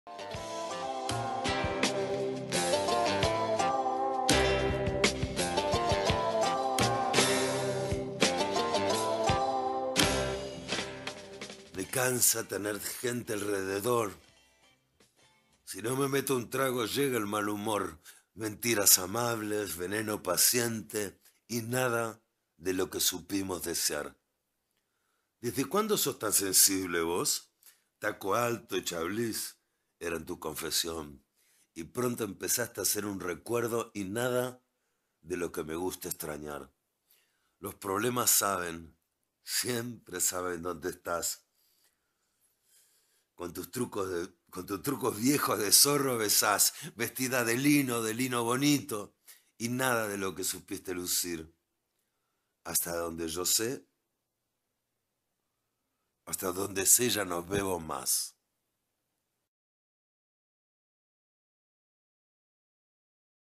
Me cansa tener gente alrededor. Si no me meto un trago llega el mal humor. Mentiras amables, veneno paciente y nada de lo que supimos desear. ¿Desde cuándo sos tan sensible vos? Taco alto y chablis eran tu confesión. Y pronto empezaste a hacer un recuerdo y nada de lo que me gusta extrañar. Los problemas saben, siempre saben dónde estás. Con tus trucos viejos de zorro besás, vestida de lino bonito, y nada de lo que supiste lucir. Hasta donde yo sé, hasta donde sé ya no bebo más.